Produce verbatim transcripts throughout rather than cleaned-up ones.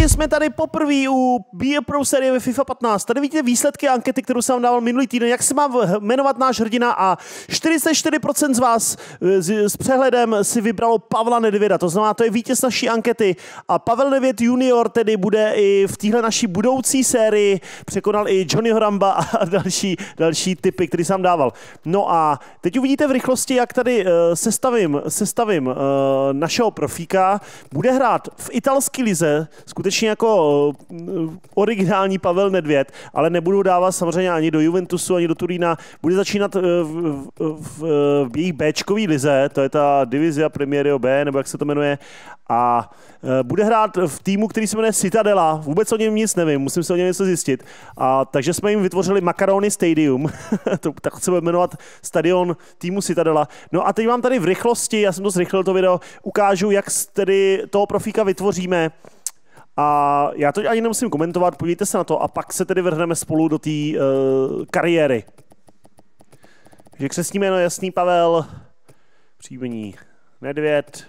lidi, jsme tady poprvé u Be A Pro série ve FIFA patnáct. Tady vidíte výsledky ankety, kterou jsem vám dával minulý týden, jak se má jmenovat náš hrdina a čtyřicet čtyři procent z vás s, s přehledem si vybralo Pavla Nedvěda. To znamená, to je vítěz naší ankety a Pavel Nedvěd junior tedy bude i v téhle naší budoucí sérii, překonal i Johnnyho Ramba a další, další typy, který jsem dával. No a teď uvidíte v rychlosti, jak tady uh, sestavím, sestavím uh, našeho profíka. Bude hrát v italské lize, skutečně jako uh, originální Pavel Nedvěd, ale nebudu dávat samozřejmě ani do Juventusu, ani do Turína. Bude začínat uh, v, v, v jejich béčkový lize, to je ta Divizia Premierio B, nebo jak se to jmenuje, a uh, bude hrát v týmu, který se jmenuje Citadela. Vůbec o něm nic nevím, musím se o něm něco zjistit. A, takže jsme jim vytvořili Macaroni Stadium, to, tak se bude jmenovat stadion týmu Citadela. No a teď vám tady v rychlosti, já jsem to zrychlil to video, ukážu, jak tedy toho profíka vytvoříme. A já to ani nemusím komentovat, podívejte se na to a pak se tedy vrhneme spolu do té uh, kariéry. Takže křestní jméno jasný Pavel, příjmení Nedvěd.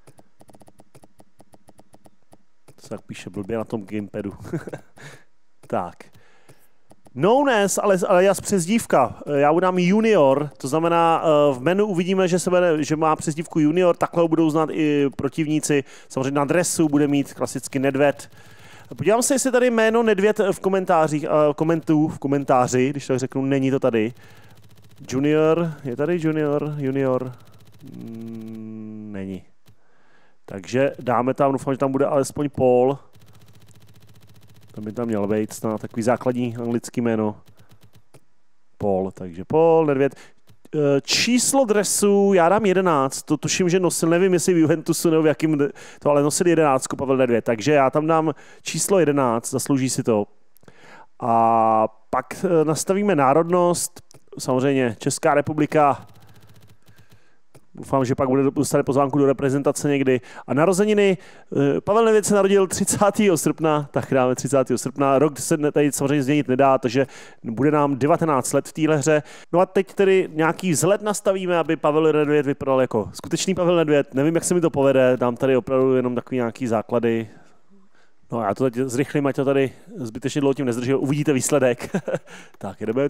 To se tak píše blbě na tom gamepadu. Tak. Known as, ale alias přezdívka. Já udám junior, to znamená v menu uvidíme, že, se jmenuje, že má přezdívku junior, takhle ho budou znát i protivníci. Samozřejmě na dresu bude mít klasicky Nedvěd. Podívám se, jestli tady jméno Nedvěd v komentářích, komentu, v komentáři, když tak řeknu, není to tady. Junior, je tady junior, junior, mm, není. Takže dáme tam, doufám, že tam bude alespoň Paul. Tam by tam měl být snad takový základní anglický jméno. Paul, takže Paul Nedvěd. Číslo dresu, já dám jedenáct, to tuším, že nosil, nevím, jestli v Juventusu nebo v jakým, to ale nosil jedenáct, Pavel Nedvěd, takže já tam dám číslo jedenáct, zaslouží si to. A pak nastavíme národnost, samozřejmě Česká republika. Doufám, že pak bude dostane pozvánku do reprezentace někdy. A narozeniny, Pavel Nedvěd se narodil třicátého srpna, tak dáme třicátého srpna. Rok se tady samozřejmě změnit nedá, takže bude nám devatenáct let v téhle hře. No a teď tedy nějaký vzhled nastavíme, aby Pavel Nedvěd vypadal jako skutečný Pavel Nedvěd. Nevím, jak se mi to povede, dám tady opravdu jenom takový nějaký základy. No já to teď zrychlím, ať to tady zbytečně dlouho tím nezdržel. Uvidíte výsledek. Tak, jedeme.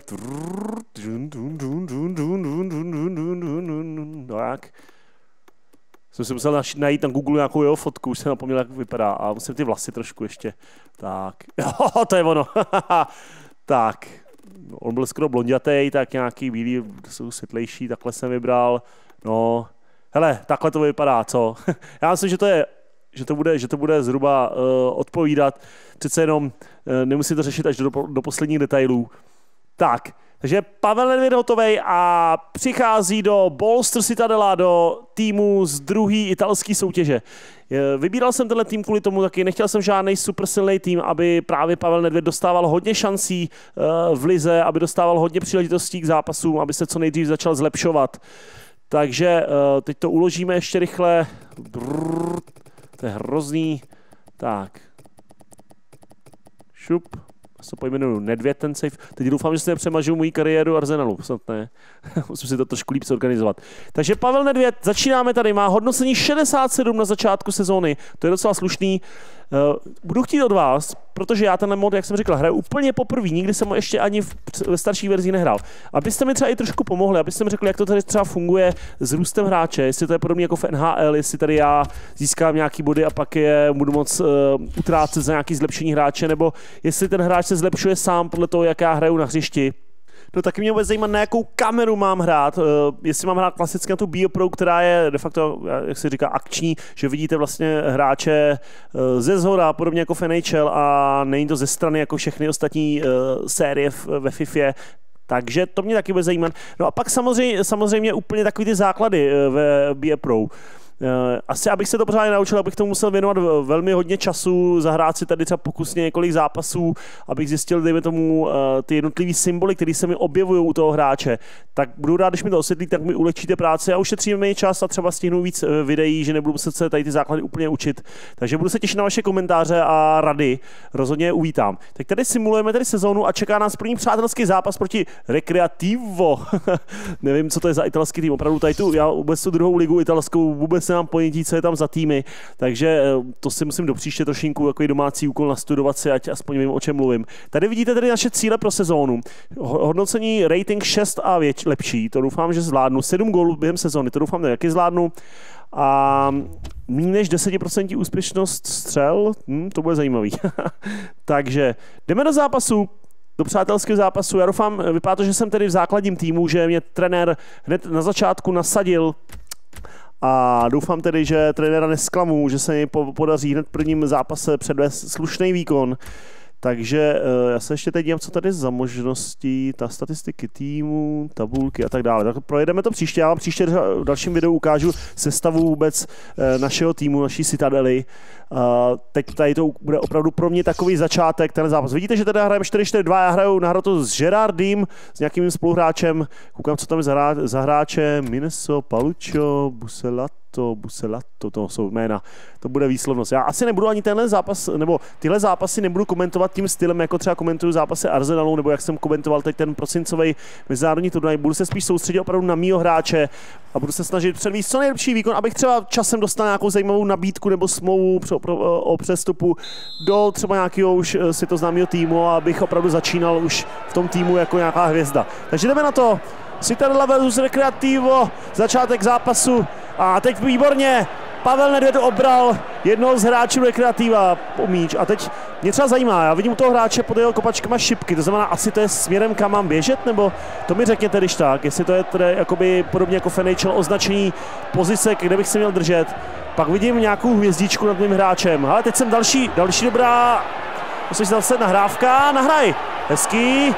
Tak. Jsem si musel najít na Google nějakou jeho fotku, už jsem napomněl, jak vypadá. A musím ty vlasy trošku ještě. Tak. Jo, to je ono. Tak. On byl skoro blondětej, tak nějaký bílý, jsou světlejší, takhle jsem vybral. No. Hele, takhle to vypadá, co? Já myslím, že to je Že to, bude, že to bude zhruba uh, odpovídat. Přece jenom uh, nemusí to řešit až do, do posledních detailů. Tak, takže Pavel Nedvěd hotovej a přichází do Bolster Citadela, do týmu z druhé italské soutěže. Vybíral jsem tenhle tým kvůli tomu taky, nechtěl jsem žádný super silný tým, aby právě Pavel Nedvěd dostával hodně šancí uh, v lize, aby dostával hodně příležitostí k zápasům, aby se co nejdřív začal zlepšovat. Takže uh, teď to uložíme ještě rychle. Brrr. To je hrozný. Tak. Šup. Já se pojmenuju Nedvěd ten save. Teď doufám, že se nepřemažu moji kariéru Arsenalu. Snad ne. Musím si to trošku líp zorganizovat. Takže Pavel Nedvěd, začínáme tady. Má hodnocení šedesát sedm na začátku sezóny. To je docela slušný. Uh, budu chtít od vás, protože já tenhle mod, jak jsem říkal, hraju úplně poprvé, nikdy jsem ho ještě ani v, ve starší verzi nehrál. Abyste mi třeba i trošku pomohli, abyste mi řekli, jak to tady třeba funguje s růstem hráče, jestli to je podobně jako v N H L, jestli tady já získám nějaký body a pak je budu moc uh, utrácet za nějaký zlepšení hráče, nebo jestli ten hráč se zlepšuje sám podle toho, jak já hraju na hřišti. No taky mě bude zajímat, na jakou kameru mám hrát, uh, jestli mám hrát klasicky na tu Be A Pro, která je de facto, jak se říká, akční, že vidíte vlastně hráče uh, ze zhora, podobně jako v N H L a není to ze strany jako všechny ostatní uh, série v, ve FIFA. Takže to mě taky bude zajímat. No a pak samozřejmě, samozřejmě úplně takový ty základy uh, ve Be A Pro. Asi abych se to pořádně naučil, abych tomu musel věnovat velmi hodně času, zahrát si tady třeba pokusně několik zápasů, abych zjistil, dejme tomu, ty jednotlivý symboly, které se mi objevují u toho hráče. Tak budu rád, když mi to osvětlíte, tak mi ulehčíte práci a ušetříme mi čas a třeba stihnu víc videí, že nebudu muset se tady ty základy úplně učit. Takže budu se těšit na vaše komentáře a rady. Rozhodně je uvítám. Tak tady simulujeme tady sezónu a čeká nás první přátelský zápas proti Recreativo. Nevím, co to je za italský tým. Opravdu tady tu, já vůbec tu druhou ligu italskou vůbec nemám ponětí, co je tam za týmy, takže to si musím do příště trošinku takový domácí úkol nastudovat si, ať aspoň vím, o čem mluvím. Tady vidíte tedy naše cíle pro sezónu. Hodnocení rating šest a věč, lepší, to doufám, že zvládnu. sedm gólů během sezóny, to doufám, že taky zvládnu. A méně než deset procent úspěšnost střel, hm, to bude zajímavý. Takže jdeme do zápasu, do přátelského zápasu. Já doufám, vypadá to, že jsem tedy v základním týmu, že mě trenér hned na začátku nasadil a doufám tedy, že trenéra nesklamu, že se mi podaří hned v prvním zápase předvést slušný výkon. Takže já se ještě teď dívám, co tady za možností, ta statistiky týmu, tabulky a tak dále. Tak projedeme to příště, já vám příště v dalším videu ukážu sestavu vůbec našeho týmu, naší Citadely. Teď tady to bude opravdu pro mě takový začátek, ten zápas. Vidíte, že tady hrajeme čtyři čtyři dva, já hraju nahraju to s Gerardím, s nějakým spoluhráčem. Koukám, co tam je za, hra, za hráče. Mineso, Palucho, Buselato. To Buselato, to jsou jména, to bude výslovnost. Já asi nebudu ani tenhle zápas, nebo tyhle zápasy nebudu komentovat tím stylem, jako třeba komentuju zápasy Arsenalu, nebo jak jsem komentoval teď ten prosincový mezinárodní turnaj. Budu se spíš soustředit opravdu na mýho hráče a budu se snažit předvést co nejlepší výkon, abych třeba časem dostal nějakou zajímavou nabídku nebo smlouvu o přestupu do třeba nějakého už si to známého týmu, a abych opravdu začínal už v tom týmu jako nějaká hvězda. Takže jdeme na to. Citadela versus Recreativo, začátek zápasu. A teď výborně, Pavel Nedvěd obral jednoho z hráčů Recreativa o míč. A teď mě třeba zajímá, já vidím u toho hráče pod jeho kopačkama šipky, to znamená, asi to je směrem, kam mám běžet, nebo to mi řekněte, když tak, jestli to je tedy jakoby podobně jako F N H L označení pozice, kde bych se měl držet. Pak vidím nějakou hvězdičku nad mým hráčem. Ale teď jsem další, další dobrá, musím si zase nahrávka, nahraj, hezký.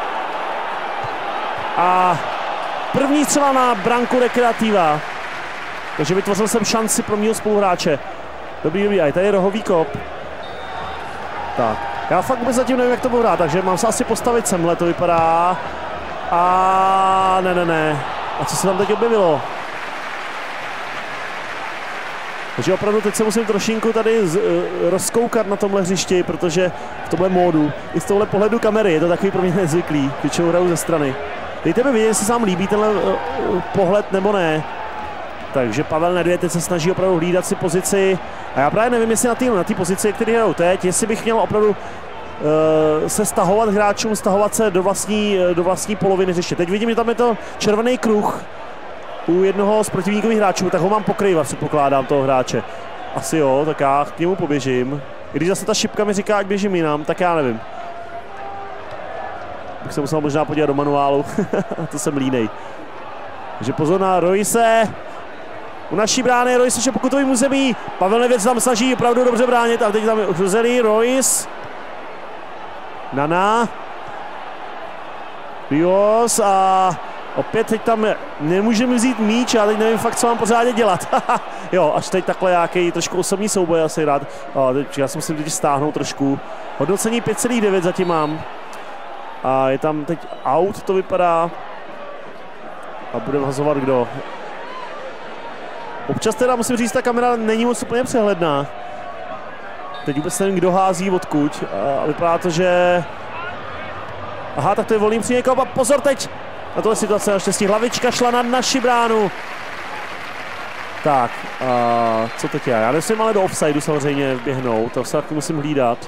A první střela na branku Recreativa. Takže vytvořil jsem šanci pro mýho spoluhráče. Dobrý, dobrý, a tady je rohový kop. Tak, já fakt vůbec zatím nevím, jak to bude hrát, takže mám se asi postavit semhle, to vypadá. A ne, ne, ne. A co se tam teď objevilo? Takže opravdu teď se musím trošinku tady z, uh, rozkoukat na tomhle hřišti, protože v tomhle módu, i z tohle pohledu kamery, je to takový pro mě nezvyklý, většinou hraju ze strany. Dejte mi vědět, jestli se vám líbí tenhle uh, uh, pohled nebo ne. Takže Pavel Nedvěd teď se snaží opravdu hlídat si pozici. A já právě nevím, jestli na té na pozici, který hrajou teď, jestli bych měl opravdu uh, se stahovat hráčům, stahovat se do vlastní, do vlastní poloviny hřiště. Teď vidím, že tam je to červený kruh u jednoho z protivníkových hráčů, tak ho mám pokrývat, předpokládám, toho hráče. Asi jo, tak já k němu poběžím. I když zase ta šipka mi říká, ať běžím jinam, tak já nevím. Bych se musel možná podívat do manuálu, to jsem línej. Takže pozor na Royce. U naší brány Royce ještě pokutovým území. Pavel Nedvěd tam snaží opravdu dobře bránit, a teď tam je Rozelý, Royce. Nana. Rios a opět teď tam nemůžeme vzít míč, a teď nevím fakt, co mám pořádně dělat. Jo, až teď takhle nějaký trošku osobní souboj asi rád. A teď, já si musím teď stáhnout trošku. Hodnocení pět celá devět zatím mám. A je tam teď out, to vypadá. A bude vhazovat kdo. Občas teda musím říct, ta kamera není moc úplně přehledná. Teď vůbec nevím, kdo hází odkud. A vypadá to, že... Aha, tak to je volný příměk. A pozor teď! Na tohle situace naštěstí hlavička šla na naši bránu. Tak, a co teď já? Já nesmím ale do offsideu samozřejmě běhnout, to se taky musím hlídat.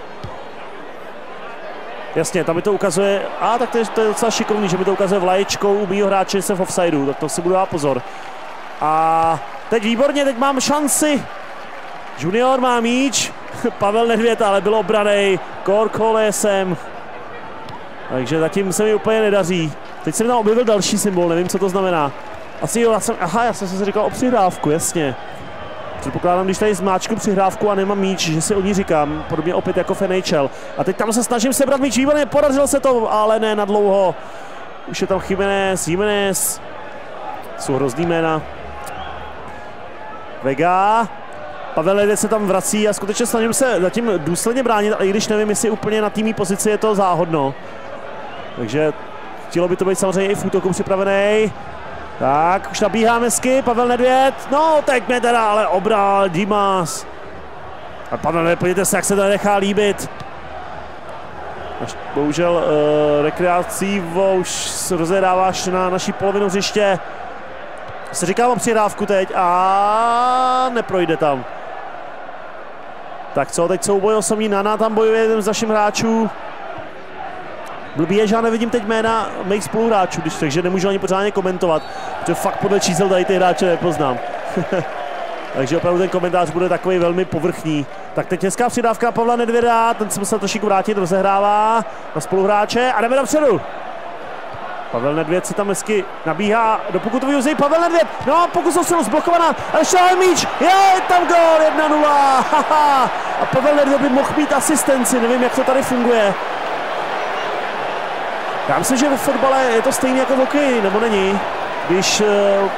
Jasně, tam mi to ukazuje, a tak to je, to je docela šikovný, že mi to ukazuje vlaječkou u mýho hráče, že jsem v offsideu, tak to si budu dát pozor. A teď výborně, teď mám šanci. Junior má míč, Pavel Nedvěd ale byl obranej, Korkole jsem. Takže zatím se mi úplně nedaří. Teď jsem tam objevil další symbol, nevím, co to znamená. Asi jo, já jsem, aha, já jsem si říkal o přihrávku, jasně. Předpokládám, když tady zmáčku přihrávku a nemám míč, že si o ní říkám, podobně opět jako v N H L. A teď tam se snažím sebrat míč, výborně, podařilo se to, ale ne na dlouho. Už je tam Jiménez, Jiménez. Jsou hrozný jména. Vega. Pavel Nedvěd se tam vrací a skutečně snažím se zatím důsledně bránit, ale i když nevím, jestli úplně na týmí pozici je to záhodno. Takže chtělo by to být samozřejmě i v útoku připravený. Tak, už nabíhá hezky, Pavel Nedvěd, no teď mě teda ale obral Dimas. A Pavel Nedvěd, podívejte se, jak se to nechá líbit. Až bohužel uh, Recreativo už se rozjedává až na naší polovinu hřiště. se říká o přihrávku teď a neprojde tam. Tak co, teď souboj osobní, Nana tam bojuje jeden z našich hráčů. Blbý je, že já nevidím teď jména mých spoluhráčů, když, takže nemůžu ani pořádně komentovat, protože fakt podle čísel tady ty hráče nepoznám. Takže opravdu ten komentář bude takový velmi povrchní. Tak teď hezká přidávka Pavla Nedvěda, ten se musel trošičku vrátit, rozehrává na spoluhráče a jdeme dopředu. Pavel Nedvěd si tam hezky nabíhá do pokutového zej, Pavel Nedvěd, no pokusil se zblokovaná, ale šel míč, je tam gól, jedna nula, haha. A Pavel Nedvěd by mohl mít asistenci, nevím, jak to tady funguje. Já myslím, že ve fotbale je to stejné jako v hokeji, nebo není? Když uh,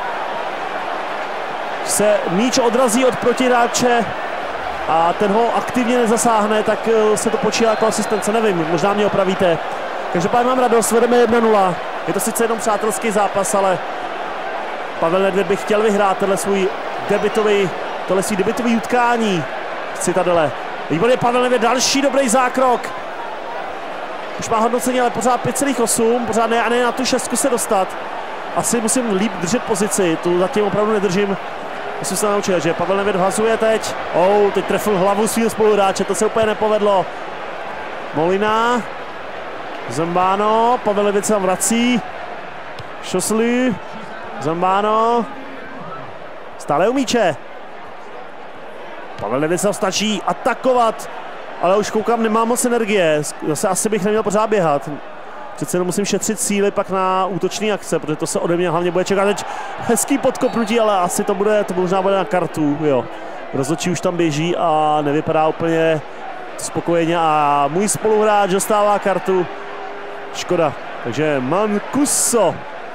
se míč odrazí od protihráče a ten ho aktivně nezasáhne, tak uh, se to počítá jako asistence, nevím, možná mě opravíte. Každopádně mám radost, vedeme jedna nula. Je to sice jenom přátelský zápas, ale Pavel Nedvěd by chtěl vyhrát tenhle svůj debutový, tohle svůj debutový utkání v Citadele. Výborně Pavel Nedvěd, další dobrý zákrok. Už má hodnocení, ale pořád pět celá osm, pořád ne a ne na tu šestku se dostat. Asi musím líp držet pozici, tu zatím opravdu nedržím. Musím se naučit, že Pavel Nedvěd vhazuje teď. Oh, teď trefil hlavu svého spoluhráče, to se úplně nepovedlo. Molina. Zambano, Pavel Nedvěd se tam vrací. Šoslý. Zambano. Stále u míče. Pavel Nedvěd se tam stačí atakovat. Ale už koukám, nemám moc energie. Zase asi bych neměl pořád běhat. Přece jenom musím šetřit síly pak na útoční akce, protože to se ode mě hlavně bude čekat teď hezký podkopnutí, ale asi to bude, to možná bude na kartu, jo. Rozhodčí už tam běží a nevypadá úplně spokojeně a můj spoluhráč dostává kartu. Škoda. Takže Mancuso.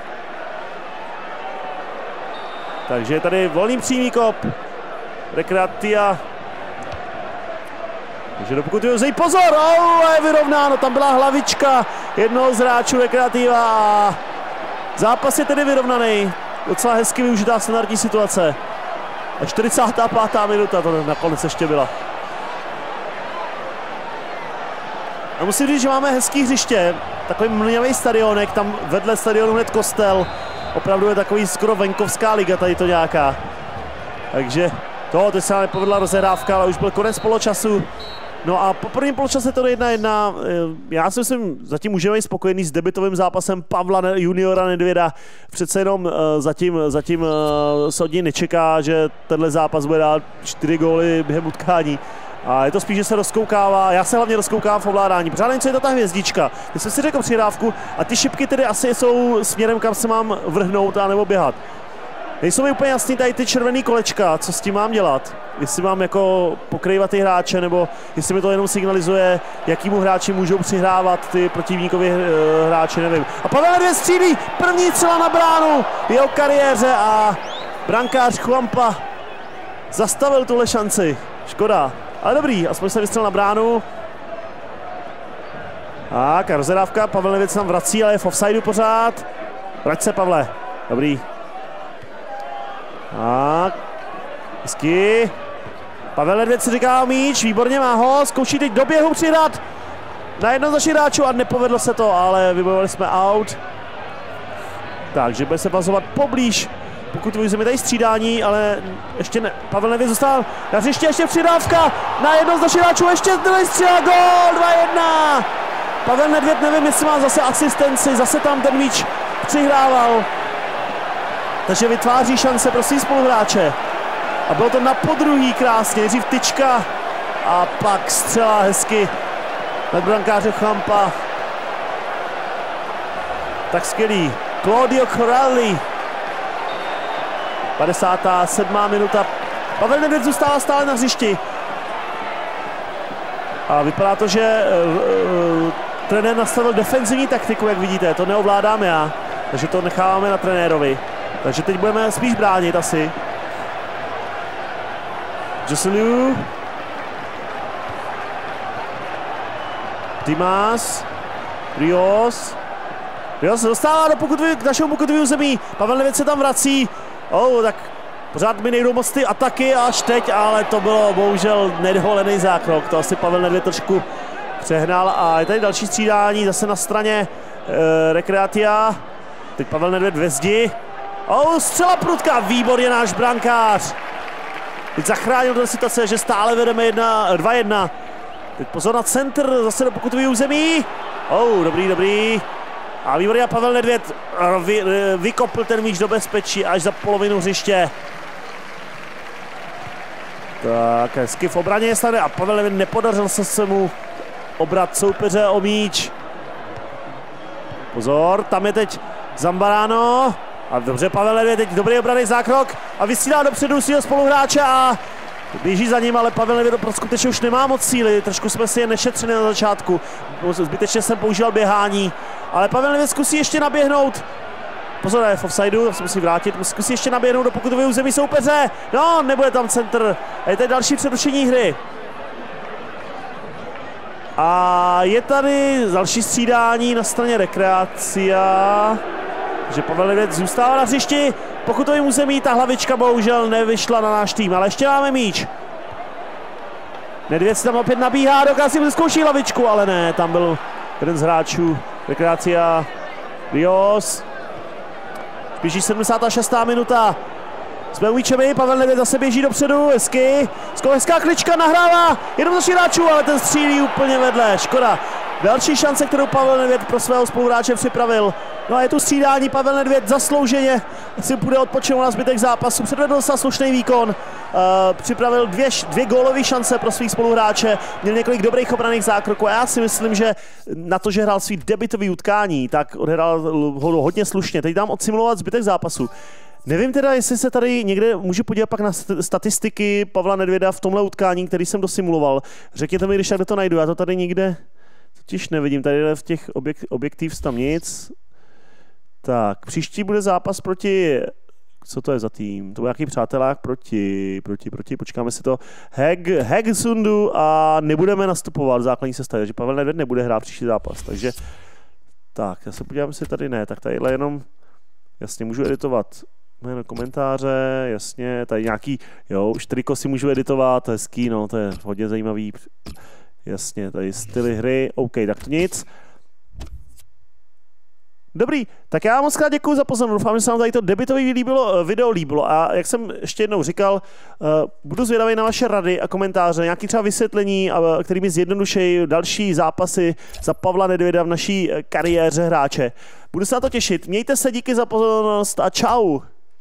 Takže je tady volný přímý kop. Rekreatia. Takže do pokutu zej, pozor, oh, je vyrovnáno, tam byla hlavička jednoho z hráčů Rekreativa. Zápas je tedy vyrovnaný, docela hezky využitá standardní situace. A čtyřicátá pátá minuta to nakonec ještě byla. A musím říct, že máme hezký hřiště, takový mlňavý stadionek, tam vedle stadionu hned kostel. Opravdu je takový skoro venkovská liga tady to nějaká. Takže to, teď se nám nepovedla rozehrávka, ale už byl konec poločasu. No a po prvním poločase to jedna jedna. Já si myslím, zatím můžeme být spokojený s debutovým zápasem Pavla juniora Nedvěda. Přece jenom zatím, zatím se od něj nečeká, že tenhle zápas bude dát čtyři góly během utkání. A je to spíš, že se rozkoukává, já se hlavně rozkoukám v ovládání. Pořád něco je to ta hvězdička. Když jsem si řekl přihrávku a ty šipky tedy asi jsou směrem, kam se mám vrhnout a nebo běhat. Nejsou mi úplně jasný tady ty červený kolečka, co s tím mám dělat. Jestli mám jako pokrývat ty hráče, nebo jestli mi to jenom signalizuje, jakýmu hráči můžou přihrávat ty protivníkovi uh, hráči, nevím. A Pavel Nedvěd střílí, první střela na bránu v jeho kariéře a brankář Chuampa zastavil tuhle šanci. Škoda, ale dobrý, aspoň se vystřel na bránu. Tak a rozehrávka, Pavel Nedvěd se tam vrací, ale je v offsideu pořád. Vrať se, Pavle, dobrý. Tak, hezky. Pavel Nedvěd si říká míč, výborně má ho, zkouší teď do běhu přihrát na jedno z našich hráčů a nepovedlo se to, ale vybojovali jsme out. Takže bude se bazovat poblíž, pokud vyjde mi tady střídání, ale ještě ne. Pavel Nedvěd zůstal na hřiště, ještě přidávka na jedno z našich hráčů, ještě druhý střela, gól, dva jedna. Pavel Nedvěd, nevím, jestli má zase asistenci, zase tam ten míč přihrával. Takže vytváří šance pro svý spoluhráče. A bylo to na podruhý krásně, nejdřív tyčka a pak střela hezky nad brankáře Champa. Tak skvělý. Claudio Corrali. padesátá sedmá minuta. Pavel Nedvěd zůstává stále na hřišti. A vypadá to, že uh, uh, trenér nastavil defenzivní taktiku, jak vidíte. To neovládám já, takže to necháváme na trenérovi. Takže teď budeme spíš bránit asi. Joselu. Dimas. Rios. Rios se dostává do pokutový, k našemu pokutovému zemí. Pavel Nedvěd se tam vrací. Oh, tak pořád mi nejdou moc ty ataky až teď, ale to bylo bohužel nedovolený zákrok. To asi Pavel Nedvěd trošku přehnal a je tady další střídání zase na straně e, Rekreatia. Teď Pavel Nedvěd ve zdi. Oh, střela prudká, výborně náš brankář. Teď zachránil do situace, že stále vedeme dva jedna. Teď pozor na centr, zase do pokutového území. Oh, dobrý, dobrý. A výborně Pavel Nedvěd vy, vykopl ten míč do bezpečí až za polovinu hřiště. Tak, hezky v obraně je stane a Pavel Nedvěd nepodařil se mu obrat soupeře o míč. Pozor, tam je teď Zambarano. A dobře, Pavel Nedvěd teď dobrý obranný zákrok a vysílá dopředu svého spoluhráče a běží za ním, ale Pavel Nedvěd skutečně už nemá moc síly. Trošku jsme si je nešetřili na začátku. Zbytečně jsem používal běhání. Ale Pavel Nedvěd zkusí ještě naběhnout. Pozor, je v offsideu, se musí vrátit. Zkusí ještě naběhnout do pokutového území soupeře. No, nebude tam centr. A je tady další přerušení hry. A je tady další střídání na straně Rekreacia. Že Pavel Nedvěd zůstává na hřišti. Pokutovým území, ta hlavička bohužel nevyšla na náš tým, ale ještě máme míč. Nedvěd si tam opět nabíhá, dokáže si zkouší hlavičku, ale ne, tam byl jeden z hráčů Rekreacia, Rios. Běží sedmdesátá šestá minuta. Jsme u míčemi, Pavel Nedvěd zase běží dopředu, hezky. Hezká klička, nahrává, jenom další hráčů, ale ten střílí úplně vedle, škoda. Další šance, kterou Pavel Nedvěd pro svého spoluhráče připravil. No a je tu střídání, Pavel Nedvěd zaslouženě si bude odpočinout na zbytek zápasu. Předvedl se slušný výkon, uh, připravil dvě, dvě gólové šance pro svých spoluhráče, měl několik dobrých obranných zákroků a já si myslím, že na to, že hrál svý debutový utkání, tak odhrál ho hodně slušně. Teď dám odsimulovat zbytek zápasu. Nevím teda, jestli se tady někde můžu podívat pak na statistiky Pavla Nedvěda v tomhle utkání, který jsem dosimuloval. Řekněte mi, když tak to najdu, já to tady nikde totiž nevidím, tady v těch objek, objektiv tam nic. Tak, příští bude zápas proti, co to je za tým? To bude nějaký přátelák proti, proti, proti, počkáme si to, Heg, Hegsundu a nebudeme nastupovat v základní sestavě, takže Pavel Nedvěd nebude hrát příští zápas, takže tak, já se podívám, si tady ne, tak tadyhle jenom, jasně, můžu editovat jméno komentáře, jasně, tady nějaký, jo, už triko si můžu editovat, hezký, no, to je hodně zajímavý, jasně, tady styly hry, OK, tak to nic. Dobrý, tak já moc krát děkuji za pozornost. Doufám, že se vám tady to debutový líbilo, video líbilo. A jak jsem ještě jednou říkal, budu zvědavý na vaše rady a komentáře, nějaké třeba vysvětlení, které mi zjednodušejí další zápasy za Pavla Nedvěda v naší kariéře hráče. Budu se na to těšit. Mějte se, díky za pozornost a čau.